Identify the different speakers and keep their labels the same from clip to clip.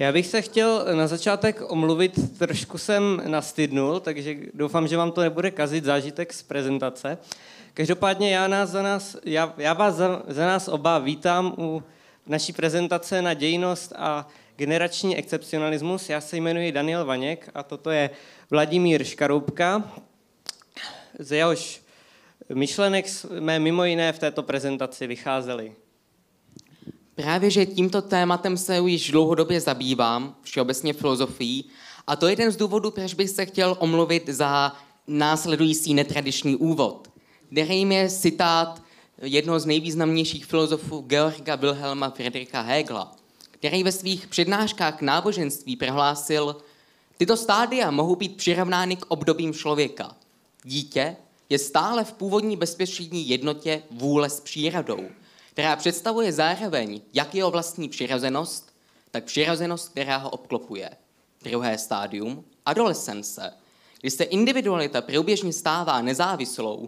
Speaker 1: Já bych se chtěl na začátek omluvit, trošku jsem nastydnul, takže doufám, že vám to nebude kazit zážitek z prezentace. Každopádně já vás za nás oba vítám u naší prezentace na dějinnost a generační excepcionalismus. Já se jmenuji Daniel Vaněk a toto je Vladimír Škaroupka, z jehož myšlenek jsme mimo jiné v této prezentaci vycházeli.
Speaker 2: Právě, že tímto tématem se už dlouhodobě zabývám, všeobecně filozofií, a to je jeden z důvodů, proč bych se chtěl omluvit za následující netradiční úvod, kterým je citát jednoho z nejvýznamnějších filozofů Georga Wilhelma Friedricha Hegela, který ve svých přednáškách náboženství prohlásil: tyto stádia mohou být přirovnány k obdobím člověka. Dítě je stále v původní bezpečný jednotě vůle s přírodou, která představuje zároveň jak jeho vlastní přirozenost, tak přirozenost, která ho obklopuje. Druhé stádium, adolescence, kdy se individualita průběžně stává nezávislou,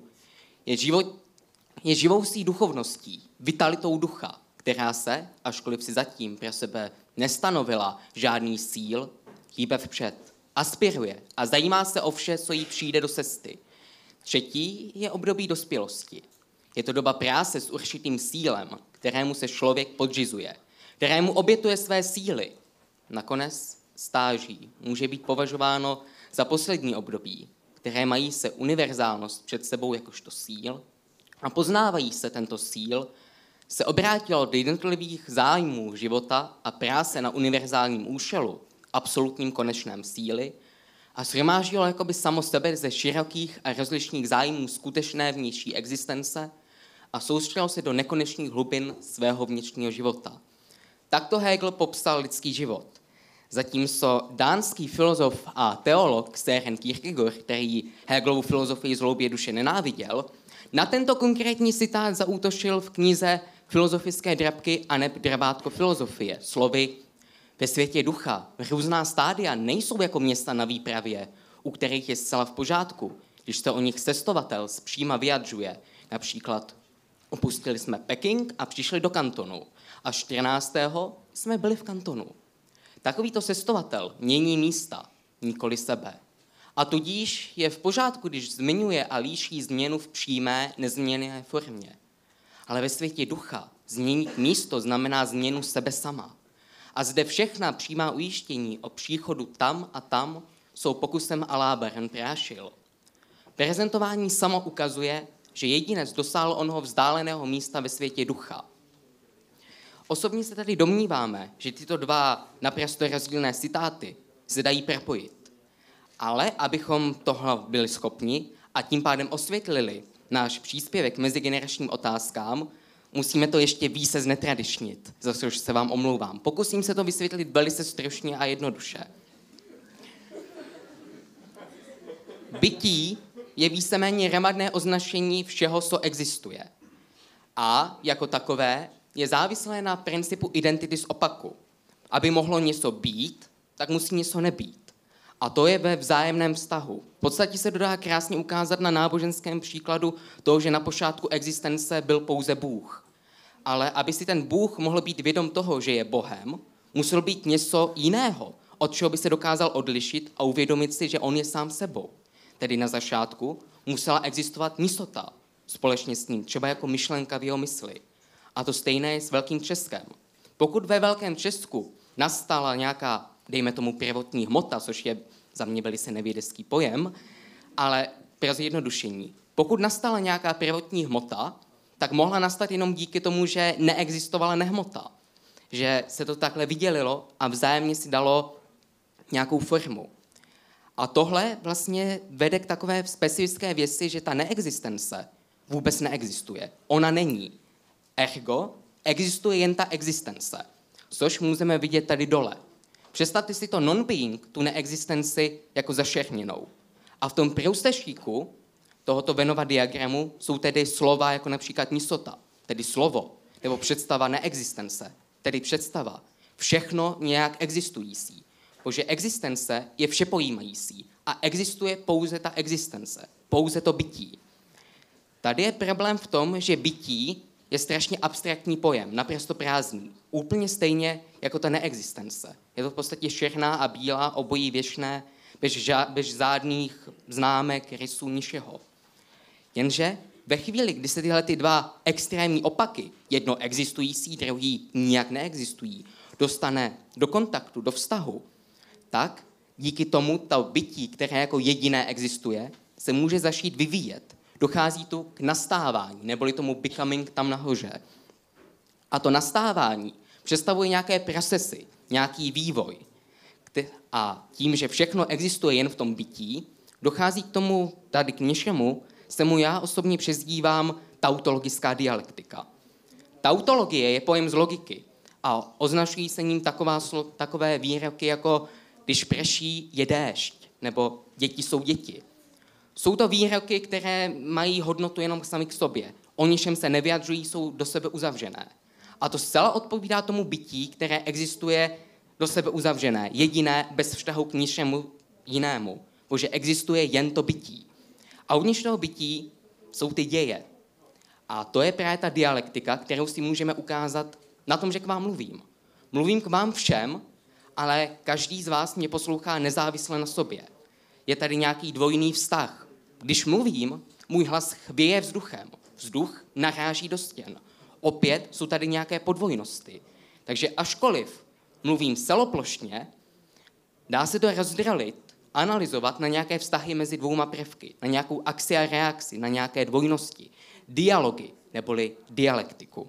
Speaker 2: je živoucí duchovností, vitalitou ducha, která se, ačkoliv si zatím pro sebe nestanovila žádný cíl, hýbe vpřed, aspiruje a zajímá se o vše, co jí přijde do cesty. Třetí je období dospělosti. Je to doba práce s určitým cílem, kterému se člověk podřizuje, kterému obětuje své síly. Nakonec stáží může být považováno za poslední období, které mají se univerzálnost před sebou jakožto cíl a poznávají se tento cíl, se obrátilo do jednotlivých zájmů života a práce na univerzálním účelu, absolutním konečném cíli, a shromáždilo jakoby samo sebe ze širokých a rozlišných zájmů skutečné vnější existence a soustředil se do nekonečných hlubin svého vnitřního života. Takto Hegel popsal lidský život. Zatímco dánský filozof a teolog Søren Kierkegaard, který Hegelovu filozofii zloubě duše nenáviděl, na tento konkrétní citát zaútočil v knize Filozofické drabky a neb drabátko filozofie slovy: ve světě ducha různá stádia nejsou jako města na výpravě, u kterých je zcela v pořádku, když se o nich cestovatel zpříma vyjadřuje. Například opustili jsme Peking a přišli do Kantonu a 14. jsme byli v Kantonu. Takovýto cestovatel mění místa, nikoli sebe. A tudíž je v pořádku, když zmiňuje a líší změnu v přímé, nezměněné formě. Ale ve světě ducha změnit místo znamená změnu sebe sama. A zde všechna přímá ujištění o příchodu tam a tam jsou pokusem Alain Baron Prášil. Prezentování samo ukazuje, že jedinec dosáhl onoho vzdáleného místa ve světě ducha. Osobně se tady domníváme, že tyto dva naprosto rozdílné citáty se dají propojit. Ale abychom tohle byli schopni a tím pádem osvětlili náš příspěvek mezigeneračním otázkám, musíme to ještě více znetradičnit, za což se vám omlouvám. Pokusím se to vysvětlit velice stručně a jednoduše. Bytí je víceméně hromadné označení všeho, co existuje. A jako takové je závislé na principu identity z opaku. Aby mohlo něco být, tak musí něco nebýt. A to je ve vzájemném vztahu. V podstatě se dodá krásně ukázat na náboženském příkladu toho, že na počátku existence byl pouze Bůh. Ale aby si ten Bůh mohl být vědom toho, že je Bohem, musel být něco jiného, od čeho by se dokázal odlišit a uvědomit si, že on je sám sebou. Tedy na začátku musela existovat nicota společně s ním, třeba jako myšlenka v jeho mysli. A to stejné je s Velkým Českem. Pokud ve Velkém Česku nastala nějaká, dejme tomu, prvotní hmota, což je za mě velice nevědecký pojem, ale pro zjednodušení. Pokud nastala nějaká prvotní hmota, tak mohla nastat jenom díky tomu, že neexistovala nehmota. Že se to takhle vydělilo a vzájemně si dalo nějakou formu. A tohle vlastně vede k takové specifické věci, že ta neexistence vůbec neexistuje. Ona není. Ergo existuje jen ta existence, což můžeme vidět tady dole. Představte si to non-being, tu neexistenci, jako zašerněnou. A v tom průsečíku tohoto Venova diagramu jsou tedy slova jako například nicota, tedy slovo, nebo představa neexistence, tedy představa všechno nějak existující. Protože existence je všepojímající a existuje pouze ta existence, pouze to bytí. Tady je problém v tom, že bytí je strašně abstraktní pojem, naprosto prázdný. Úplně stejně jako ta neexistence. Je to v podstatě černá a bílá, obojí věčné, bez žádných známek, rysů, ničeho. Jenže ve chvíli, kdy se tyhle ty dva extrémní opaky, jedno existující, druhý nijak neexistují, dostane do kontaktu, do vztahu, tak díky tomu to bytí, které jako jediné existuje, se může začít vyvíjet. Dochází tu k nastávání, neboli tomu becoming tam nahoře. A to nastávání představuje nějaké procesy, nějaký vývoj. A tím, že všechno existuje jen v tom bytí, dochází k tomu, tady k něčemu, se mu já osobně přezdívám tautologická dialektika. Tautologie je pojem z logiky a označují se ním takové výroky jako když prší, je déšť, nebo děti jsou děti. Jsou to výroky, které mají hodnotu jenom sami k sobě. O ničem se nevyjadřují, jsou do sebe uzavřené. A to zcela odpovídá tomu bytí, které existuje do sebe uzavřené, jediné, bez vztahu k ničemu jinému. Protože existuje jen to bytí. A uvnitř toho bytí jsou ty děje. A to je právě ta dialektika, kterou si můžeme ukázat na tom, že k vám mluvím. Mluvím k vám všem, ale každý z vás mě poslouchá nezávisle na sobě. Je tady nějaký dvojný vztah. Když mluvím, můj hlas chvěje vzduchem. Vzduch naráží do stěn. Opět jsou tady nějaké podvojnosti. Takže ačkoliv mluvím celoplošně, dá se to rozdělit, analyzovat na nějaké vztahy mezi dvouma prvky, na nějakou akci a reakci, na nějaké dvojnosti, dialogy neboli dialektiku.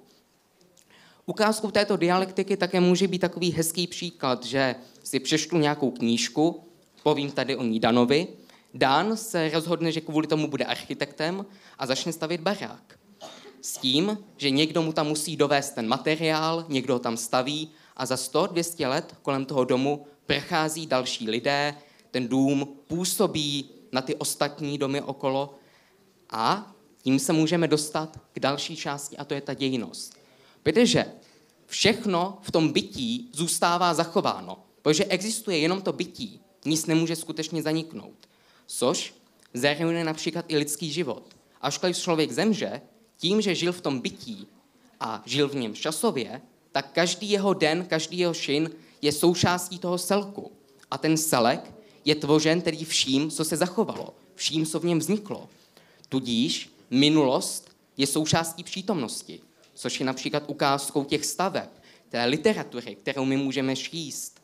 Speaker 2: Ukázkou této dialektiky také může být takový hezký příklad, že si přečtu nějakou knížku, povím tady o ní Danovi, Dan se rozhodne, že kvůli tomu bude architektem a začne stavět barák. S tím, že někdo mu tam musí dovést ten materiál, někdo ho tam staví a za 100-200 let kolem toho domu prochází další lidé, ten dům působí na ty ostatní domy okolo a tím se můžeme dostat k další části a to je ta dějinnost. Protože všechno v tom bytí zůstává zachováno, protože existuje jenom to bytí, nic nemůže skutečně zaniknout. Což zahrnuje například i lidský život. Ačkoliv člověk zemře, tím, že žil v tom bytí a žil v něm časově, tak každý jeho den, každý jeho čin je součástí toho celku. A ten celek je tvořen tedy vším, co se zachovalo, vším, co v něm vzniklo. Tudíž minulost je součástí přítomnosti, což je například ukázkou těch staveb, té literatury, kterou my můžeme číst.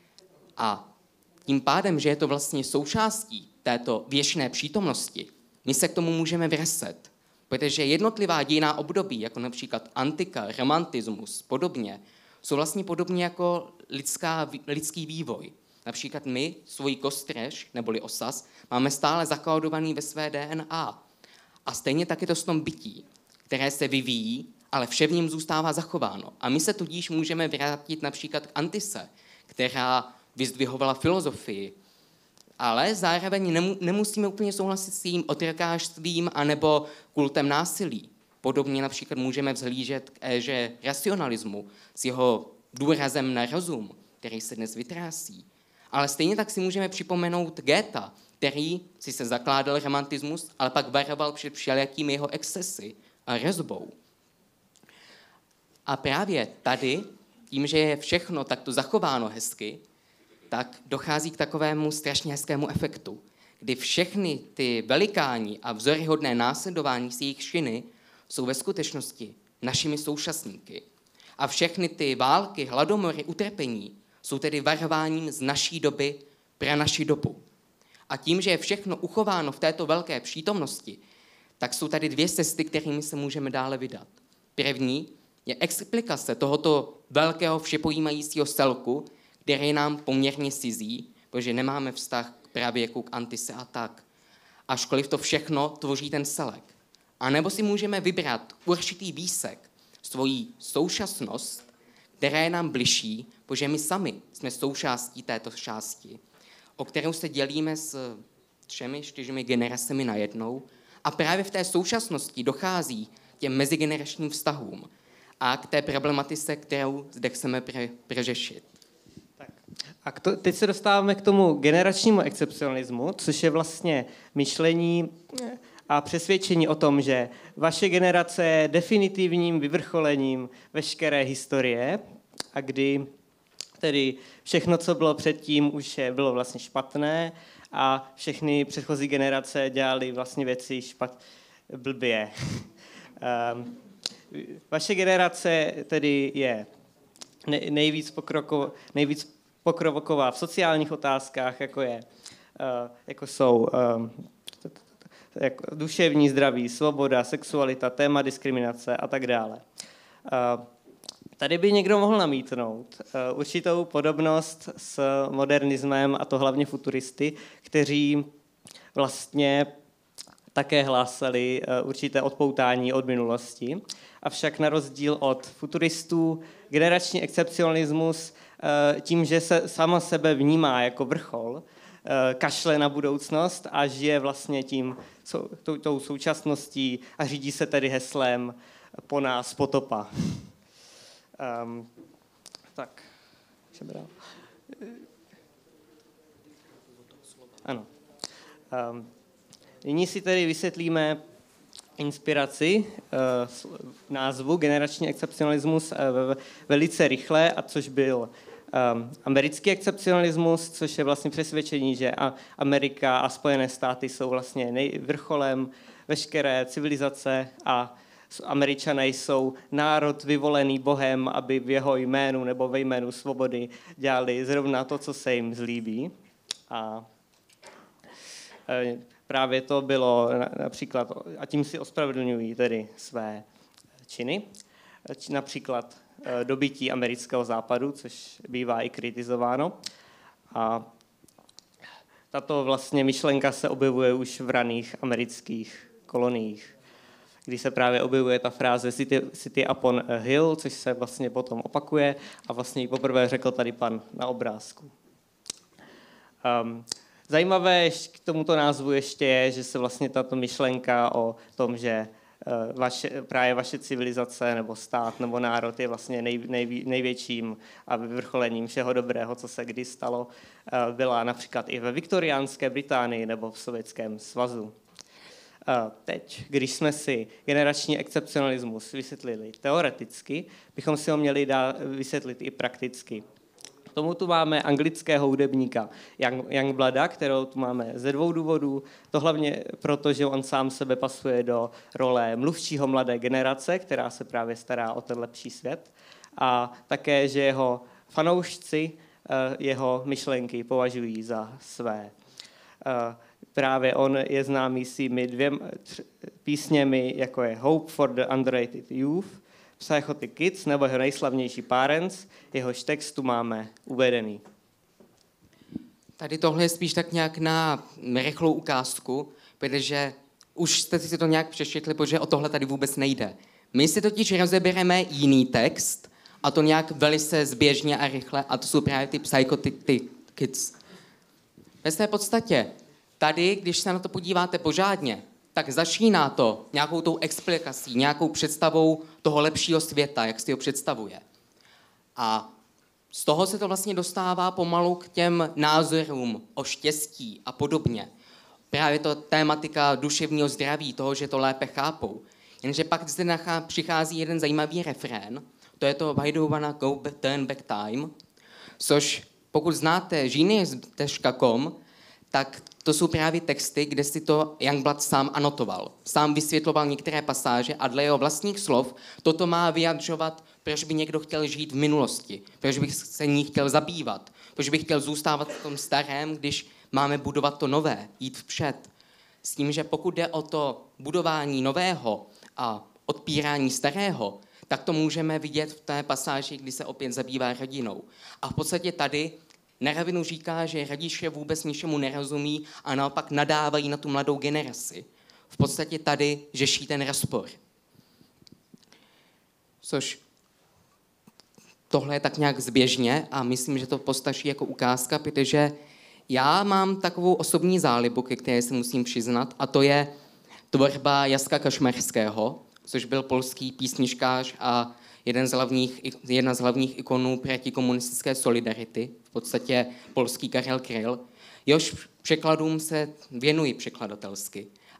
Speaker 2: A tím pádem, že je to vlastně součástí této věčné přítomnosti, my se k tomu můžeme vracet. Protože jednotlivá dějinná období, jako například antika, romantismus, podobně, jsou vlastně podobně jako lidský vývoj. Například my svůj kostrež, neboli osaz, máme stále zakódovaný ve své DNA. A stejně tak je to s tom bytí, které se vyvíjí, ale vše v něm zůstává zachováno. A my se tudíž můžeme vrátit například k Antise, která vyzdvihovala filozofii, ale zároveň nemusíme úplně souhlasit s tím otrokářstvím anebo kultem násilí. Podobně například můžeme vzhlížet k éře racionalismu s jeho důrazem na rozum, který se dnes vytrácí. Ale stejně tak si můžeme připomenout Goethe, který si se zakládal romantismus, ale pak varoval před všelijakými jeho excesy a rozbou. A právě tady, tím, že je všechno takto zachováno hezky, tak dochází k takovému strašně hezkému efektu, kdy všechny ty velikáni a vzoryhodné následování z jejich činy jsou ve skutečnosti našimi současníky. A všechny ty války, hladomory, utrpení jsou tedy varováním z naší doby pro naši dobu. A tím, že je všechno uchováno v této velké přítomnosti, tak jsou tady dvě cesty, kterými se můžeme dále vydat. První je explikace tohoto velkého všepojímajícího celku, který je nám poměrně cizí, protože nemáme vztah právě jako k Antise a tak. Ačkoliv to všechno tvoří ten celek. A nebo si můžeme vybrat určitý výsek, svoji současnost, která je nám bližší, protože my sami jsme součástí této části, o kterou se dělíme s 3-4 generacemi najednou. A právě v té současnosti dochází k těm mezigeneračním vztahům a k té problematice, kterou zde chceme prořešit.
Speaker 1: A teď se dostáváme k tomu generačnímu excepcionalismu, což je vlastně myšlení a přesvědčení o tom, že vaše generace je definitivním vyvrcholením veškeré historie a kdy tedy všechno, co bylo předtím, už bylo vlastně špatné a všechny předchozí generace dělaly vlastně věci blbě. Vaše generace tedy je nejvíc pokroková v sociálních otázkách, jako jsou jako duševní zdraví, svoboda, sexualita, téma diskriminace a tak dále. Tady by někdo mohl namítnout určitou podobnost s modernismem, a to hlavně futuristy, kteří vlastně také hlásali určité odpoutání od minulosti. Avšak na rozdíl od futuristů generační excepcionalismus tím, že se sama sebe vnímá jako vrchol, kašle na budoucnost a žije vlastně tou současností a řídí se tedy heslem po nás potopa. Tak, ano. Nyní si tedy vysvětlíme inspiraci názvu generační excepcionalismus velice rychle, a což byl americký excepcionalismus, což je vlastně přesvědčení, že Amerika a Spojené státy jsou vlastně vrcholem veškeré civilizace a Američané jsou národ vyvolený Bohem, aby v jeho jménu nebo ve jménu svobody dělali zrovna to, co se jim zlíbí. A právě to bylo například, a tím si ospravedlňují tedy své činy, například dobytí amerického západu, což bývá i kritizováno. A tato vlastně myšlenka se objevuje už v raných amerických koloniích, kdy se právě objevuje ta fráze city upon a hill, což se vlastně potom opakuje a vlastně ji poprvé řekl tady pan na obrázku. Zajímavé k tomuto názvu ještě je, že se vlastně tato myšlenka o tom, že právě vaše civilizace nebo stát nebo národ je vlastně největším a vyvrcholením všeho dobrého, co se kdy stalo, byla například i ve viktoriánské Británii nebo v Sovětském svazu. Teď, když jsme si generační excepcionalismus vysvětlili teoreticky, bychom si ho měli vysvětlit i prakticky. K tomu tu máme anglického hudebníka Youngblooda, kterou tu máme ze 2 důvodů. To hlavně proto, že on sám sebe pasuje do role mluvčího mladé generace, která se právě stará o ten lepší svět. A také, že jeho fanoušci jeho myšlenky považují za své. Právě on je známý svými 2 písněmi, jako je Hope for the Underrated Youth, Psychotic Kids nebo jeho nejslavnější Parents, jehož textu máme uvedený.
Speaker 2: Tady tohle je spíš tak nějak na rychlou ukázku, protože už jste si to nějak přečetli, protože o tohle tady vůbec nejde. My si totiž rozebereme jiný text, a to nějak velice zběžně a rychle, a to jsou právě ty Psychotic Kids. Ve své podstatě, tady, když se na to podíváte pořádně, tak začíná to nějakou tou explikací, nějakou představou toho lepšího světa, jak si ho představuje. A z toho se to vlastně dostává pomalu k těm názorům o štěstí a podobně. Právě to tématika duševního zdraví, toho, že to lépe chápou. Jenže pak zde přichází jeden zajímavý refrén, to je to Why do wanna go turn back time, což pokud znáte genius.com, tak to jsou právě texty, kde si to Youngblood sám anotoval. Sám vysvětloval některé pasáže a dle jeho vlastních slov toto má vyjadřovat, proč by někdo chtěl žít v minulosti, proč bych se ní chtěl zabývat, proč bych chtěl zůstávat v tom starém, když máme budovat to nové, jít vpřed. S tím, že pokud jde o to budování nového a odpírání starého, tak to můžeme vidět v té pasáži, kdy se opět zabývá rodinou. A v podstatě tady na rovinu říká, že rodiče vůbec ničemu nerozumí a naopak nadávají na tu mladou generaci. V podstatě tady řeší ten rozpor. Což tohle je tak nějak zběžně a myslím, že to postačí jako ukázka, protože já mám takovou osobní zálibu, ke které se musím přiznat, a to je tvorba Jacka Kašmerského, což byl polský písničkář a jedna z hlavních ikonů protikomunistické solidarity, v podstatě polský Karel Kryl. Jehož překladům se věnuji překladatelsky.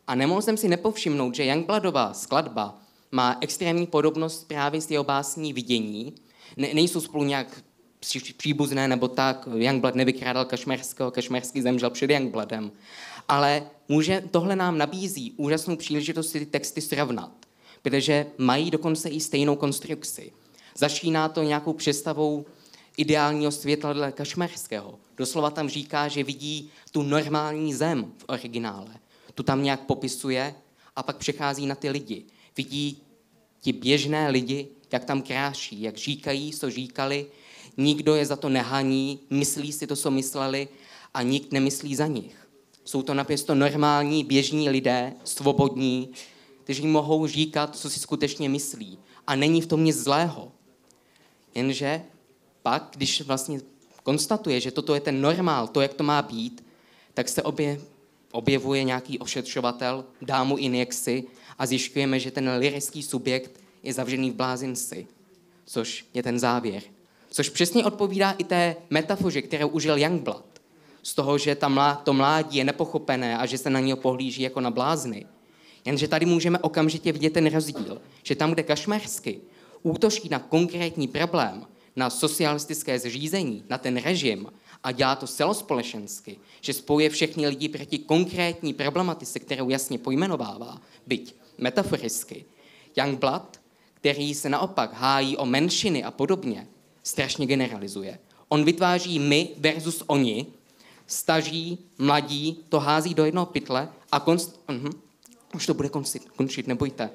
Speaker 2: A nemohl jsem si nepovšimnout, že Youngbloodova skladba má extrémní podobnost právě s jeho básní Vidění. Nejsou spolu nějak příbuzné nebo tak, Youngblood nevykrádal Kašmerského, Kašmerský zemřel před Youngbloodem. Ale tohle nám nabízí úžasnou příležitost si ty texty srovnat, protože mají dokonce i stejnou konstrukci. Začíná to nějakou představou ideálního světla dle Kašmerského. Doslova tam říká, že vidí tu normální zem v originále. Tu tam nějak popisuje a pak přechází na ty lidi. Vidí ti běžné lidi, jak tam kráší, jak říkají, co říkali, nikdo je za to nehaní, myslí si to, co mysleli a nik nemyslí za nich. Jsou to naprosto normální, běžní lidé, svobodní, kteří mohou říkat, co si skutečně myslí. A není v tom nic zlého. Jenže pak, když vlastně konstatuje, že toto je ten normál, to, jak to má být, tak se objevuje nějaký ošetřovatel, dá mu injekci a zjišťujeme, že ten lyrický subjekt je zavřený v blázinci, což je ten závěr. Což přesně odpovídá i té metafoře, kterou užil Youngblood. Z toho, že to mládí je nepochopené a že se na něho pohlíží jako na blázny. Jenže tady můžeme okamžitě vidět ten rozdíl, že tam, kde Kašmersky útočí na konkrétní problém, na socialistické zřízení, na ten režim a dělá to celospolečensky, že spojuje všechny lidi proti konkrétní problematice, kterou jasně pojmenovává, byť metaforicky. Youngblood, který se naopak hájí o menšiny a podobně, strašně generalizuje. On vytváří my versus oni, staří, mladí, to hází do jednoho pytle a už to bude končit, nebojte.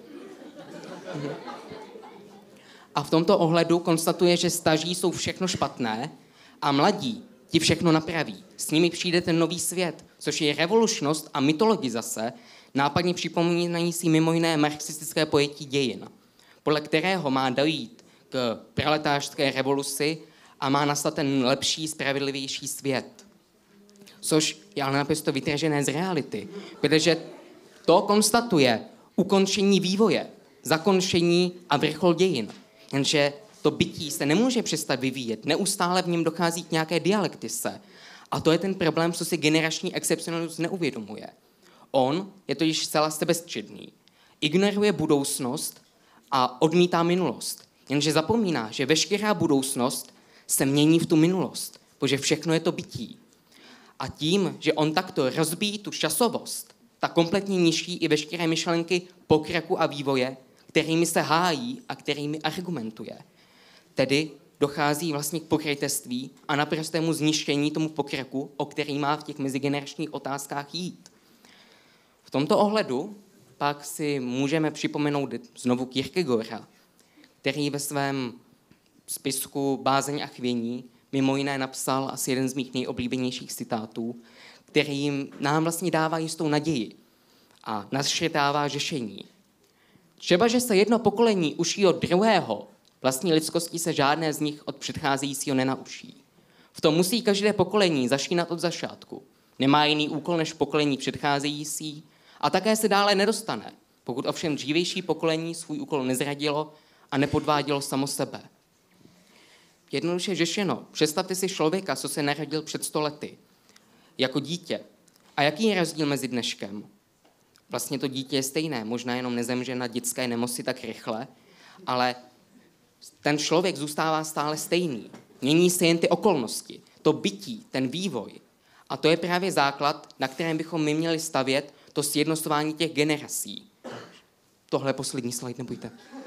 Speaker 2: A v tomto ohledu konstatuje, že staří jsou všechno špatné a mladí ti všechno napraví. S nimi přijde ten nový svět, což je revolučnost a mytologizace, nápadně připomínají si mimo jiné marxistické pojetí dějin, podle kterého má dojít k proletářské revoluci a má nastat ten lepší, spravedlivější svět. Což je ale naprosto vytržené z reality, protože to konstatuje ukončení vývoje, zakončení a vrchol dějin. Jenže to bytí se nemůže přestat vyvíjet, neustále v něm dochází k nějaké dialektice. A to je ten problém, co si generační excepcionalismus neuvědomuje. On je totiž zcela sebestředný. Ignoruje budoucnost a odmítá minulost. Jenže zapomíná, že veškerá budoucnost se mění v tu minulost, protože všechno je to bytí. A tím, že on takto rozbíjí tu časovost, tak kompletně ničí i veškeré myšlenky pokroku a vývoje, kterými se hájí a kterými argumentuje. Tedy dochází vlastně k pokrytectví a naprostému zništění tomu pokroku, o který má v těch mezigeneračních otázkách jít. V tomto ohledu pak si můžeme připomenout znovu Kierkegaarda, který ve svém spisku Bázeň a chvění mimo jiné napsal asi jeden z mých nejoblíbenějších citátů, který nám vlastně dává jistou naději a našřetává řešení. Třeba, že se jedno pokolení učí od druhého, vlastní lidskosti se žádné z nich od předcházejícího nenaučí. V tom musí každé pokolení začínat od začátku. Nemá jiný úkol než pokolení předcházející a také se dále nedostane, pokud ovšem dřívější pokolení svůj úkol nezradilo a nepodvádělo samo sebe. Jednoduše řešeno, představte si člověka, co se narodil před 100 lety, jako dítě. A jaký je rozdíl mezi dneškem? Vlastně to dítě je stejné, možná jenom nezemře na dětské nemoci tak rychle, ale ten člověk zůstává stále stejný. Mění se jen ty okolnosti, to bytí, ten vývoj. A to je právě základ, na kterém bychom my měli stavět to sjednocování těch generací. Tohle je poslední slide, nebojte.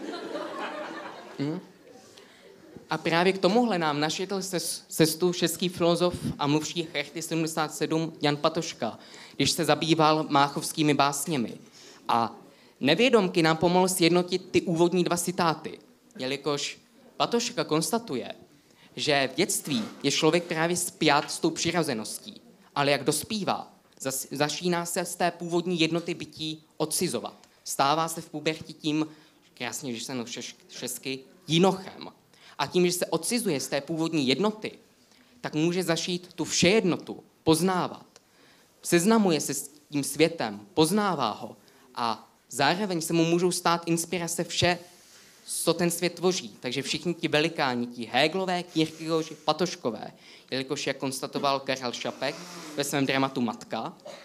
Speaker 2: A právě k tomuhle nám našetl cestu český filozof a mluvčí Charty 77 Jan Patočka, když se zabýval máchovskými básněmi. A nevědomky nám pomohl sjednotit ty úvodní 2 citáty, jelikož Patočka konstatuje, že v dětství je člověk právě spjat s tou přirozeností, ale jak dospívá, začíná se z té původní jednoty bytí odcizovat. Stává se v pubertě tím, krásně, když se česky, jinochem. A tím, že se odcizuje z té původní jednoty, tak může začít tu všejednotu poznávat. Seznamuje se s tím světem, poznává ho a zároveň se mu můžou stát inspirace vše, co ten svět tvoří. Takže všichni ti velikáni, ti Hegelové, Kierkegaardi, Patočkové, jelikož, jak konstatoval Karel Čapek ve svém dramatu Matka,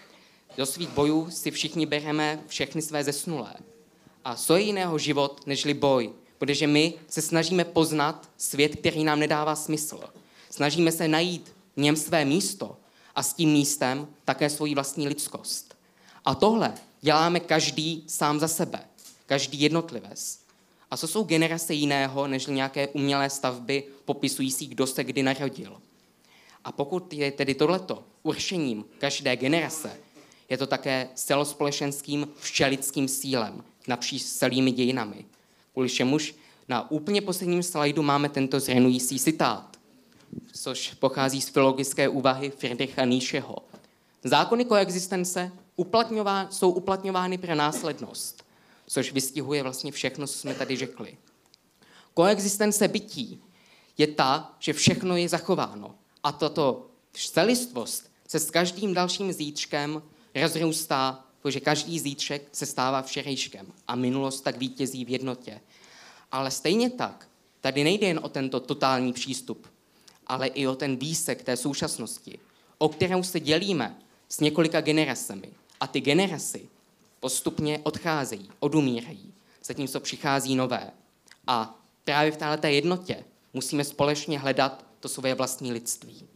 Speaker 2: Do svých bojů si všichni bereme všechny své zesnulé. A co je jiného život, nežli boj? Protože my se snažíme poznat svět, který nám nedává smysl. Snažíme se najít v něm své místo a s tím místem také svoji vlastní lidskost. A tohle děláme každý sám za sebe, každý jednotlivec. A co jsou generace jiného, než nějaké umělé stavby popisující, kdo se kdy narodil? A pokud je tedy tohleto určením každé generace, je to také celospolečenským všelidským cílem napříč celými dějinami. Kvůli čemuž na úplně posledním slajdu máme tento zhrnující citát, což pochází z filologické úvahy Friedricha Nietzscheho. Zákony koexistence jsou uplatňovány pro následnost, což vystihuje vlastně všechno, co jsme tady řekli. Koexistence bytí je ta, že všechno je zachováno. A tato celistvost se s každým dalším zítřkem rozrůstá, protože každý zítřek se stává včerejškem a minulost tak vítězí v jednotě. Ale stejně tak, tady nejde jen o tento totální přístup, ale i o ten výsek té současnosti, o kterou se dělíme s několika generacemi. A ty generace postupně odcházejí, odumírají, zatímco přichází nové. A právě v této jednotě musíme společně hledat to svoje vlastní lidství.